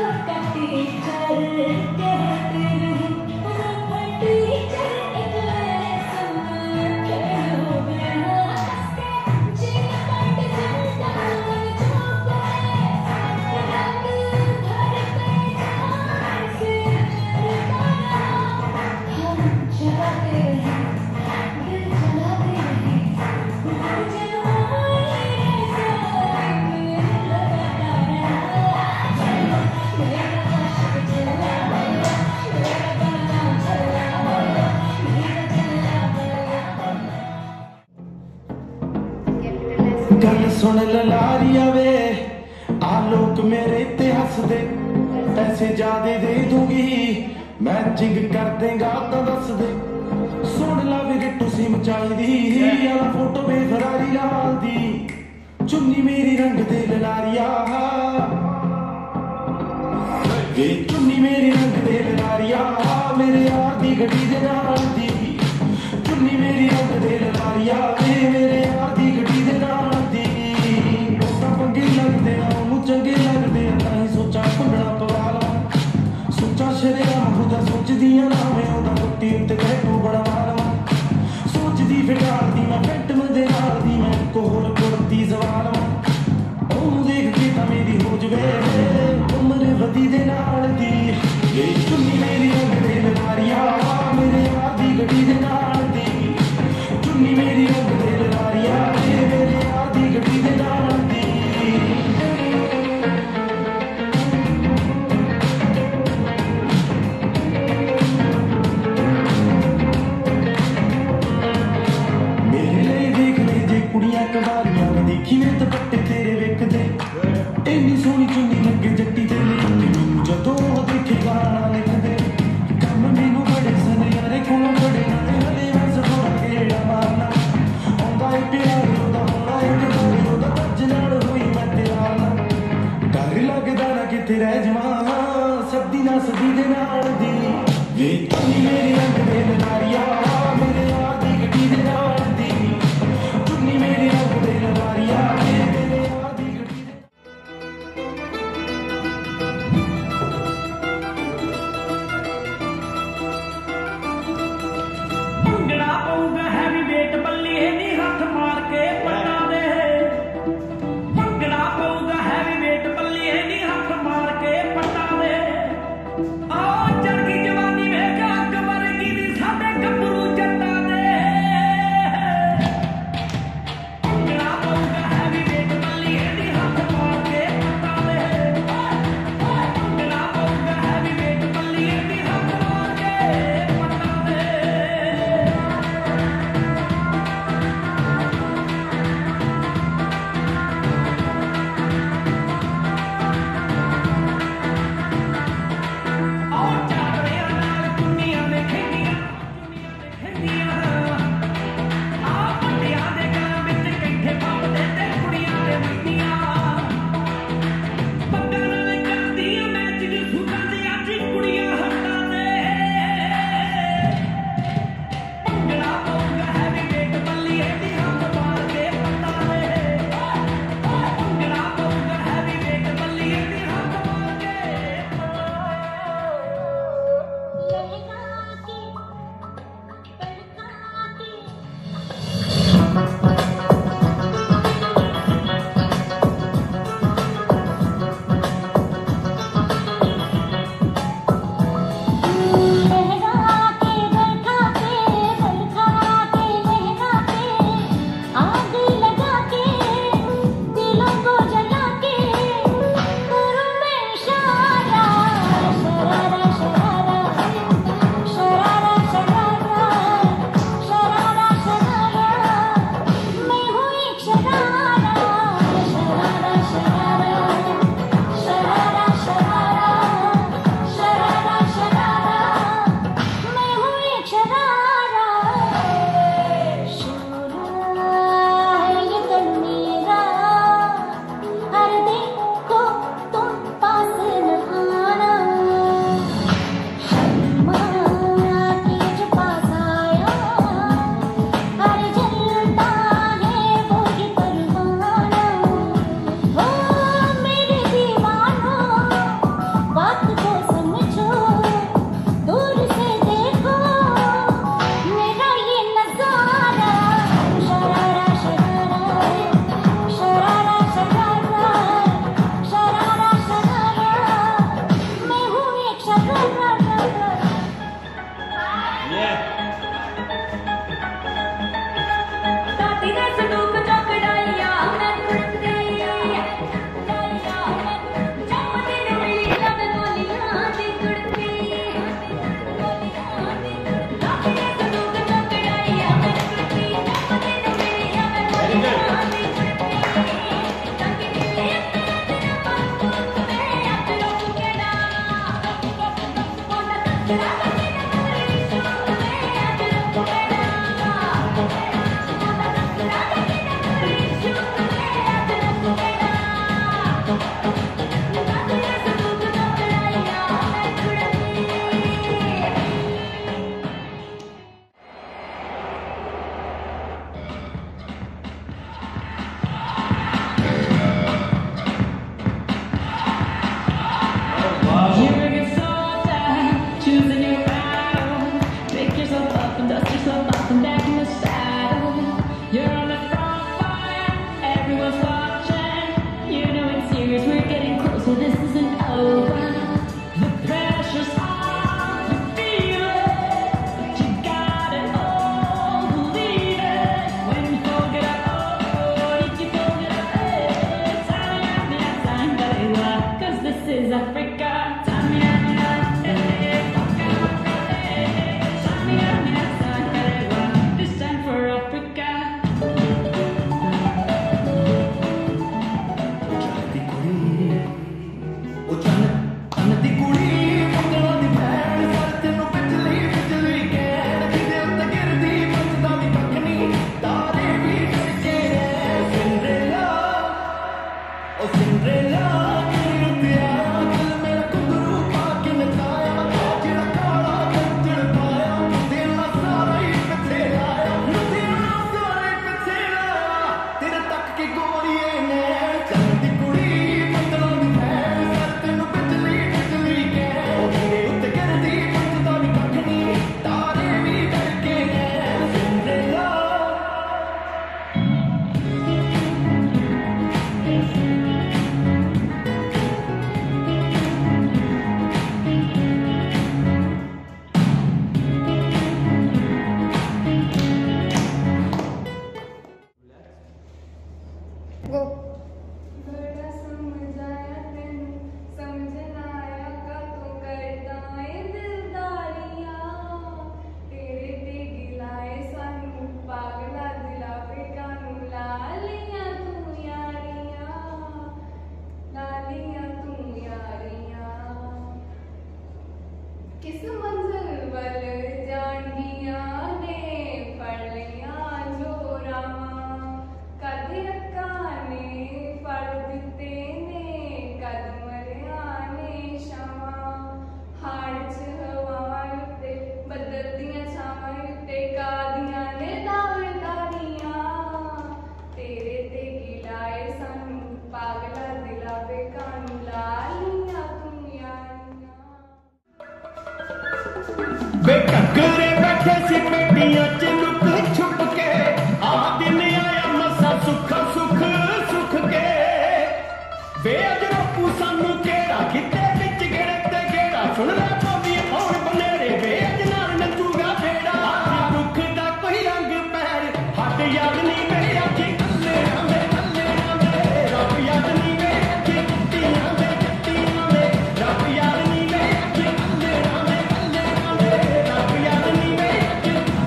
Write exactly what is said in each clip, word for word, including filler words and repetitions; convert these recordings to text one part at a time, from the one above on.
गल सुन ललारिया वे आ लोग मेरे ते हस दे पैसे ज्यादा दे दूंगी मैचिंग कर देगा तो दस दे सुन ला वे गिट्टू सिम चाहिदी यार फोटो वे फरारी लाल दी चुन्नी मेरी रंग दे ललारिया वे चुन्नी मेरी रंग दे ललारिया मेरे यार दी गड्डी दे नाल दी चुन्नी मेरी रंग दे ललारिया वे मेरे यार दी गड्डी दे नाल लगते चंगे लगते नहीं सोचा भंगड़ा पवा लवा सोचा शरेआम खुदा सोचदियां ना मैं ओदा कुत्ती उत्ते टैटू बनवा लवा सोचदी फिटालदी मैं पेंटम दे नाल दी मैं कोहर कुर्ती सवा लवा ओनू देख के तां मेरी हो जवे उम्र वधी दे नाल दी ये चुन्नी मेरी रंग दे ललारिया मेरे यार दी गड्डी दे नाल दी चुन्नी मेरी रंग दे ललारिया मेरे यार दी गड्डी दे नाल कवारियां देखी ने दुपट्टे तेरे वेखदे इन्नी सोहनी चुन्नी लगे जट्टी ते मैनू जदों देखे गाना लिखदे कम मैनू बड़े सनयारे कोलों बड़े नाले हले बस थोड़ा गेड़ा मारना आउंदा है प्यार ओदा होना एक बारी ओदा तज नाल होई मैं तेरा डर लगदा ना किते रह जावां सदी ना सदी दे नाल दी वे चुन्नी मेरी रंग दे ललारिया मेरे यार दी गड्डी दे नाल दी चुन्नी मेरी रंग दे ललारिया मेरे यार दी गड्डी दे ਭੰਗੜਾ ਪਊਗਾ ਹੈਵੀ ਵੇਟ ਬੱਲੀਏ ਨੀ ਹੱਥ ਮਾਰ ਕੇ ਪੱਟਾਂ ਦੇ ਭੰਗੜਾ ਪਊਗਾ ਹੈਵੀ ਵੇਟ ਬੱਲੀਏ ਨੀ ਹੱਥ ਮਾਰ ਕੇ ਪੱਟਾਂ ਦੇ ਆ ਚੜ੍ਹਦੀ ਜਵਾਨੀ ਵੇਖ ਅੱਗ ਵਰਗੀ बेटकरे बैठे सी पेटियां च लुक छुप के आ दिन आया मसा सुख सुख सुख के बेअज बापू सानू केड़ा किते विच गेड़े ते गेड़ा सुन ले पावी और बनेरे बेअज नाल नचूगा बेड़ा दुख दा कोई रंग पैर हट याद नहीं मेरा जी कल्ले आवे कल्ले आवे रब याद नहीं मेरा जी कुत्तियां दे जत्तियां दे रब याद नहीं मेरा जी कल्ले आवे कल्ले आवे रब याद नहीं मेरा जी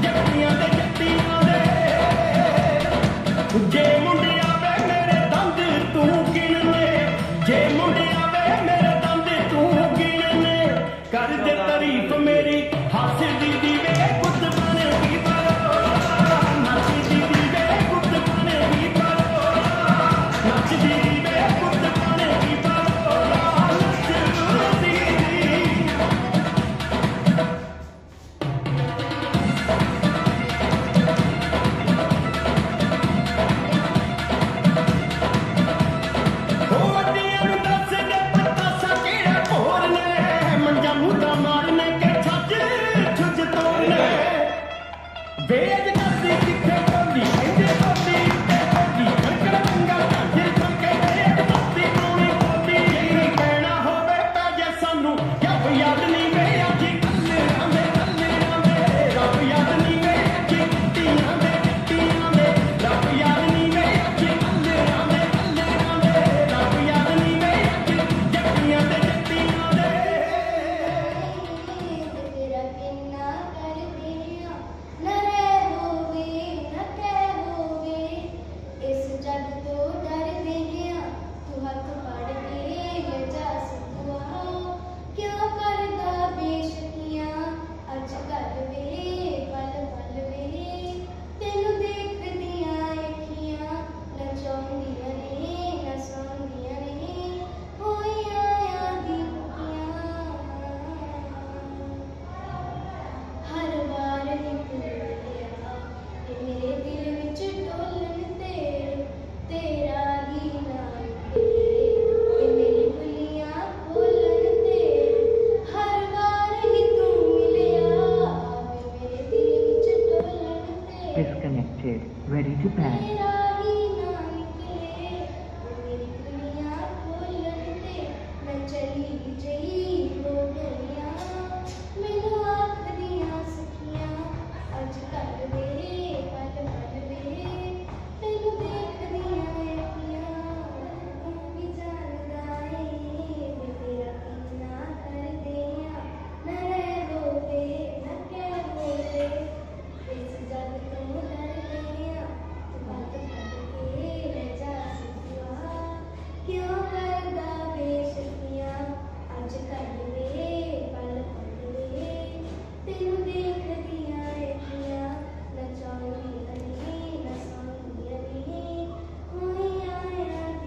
prepare.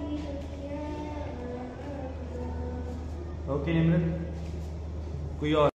ओके निमरत, कोई और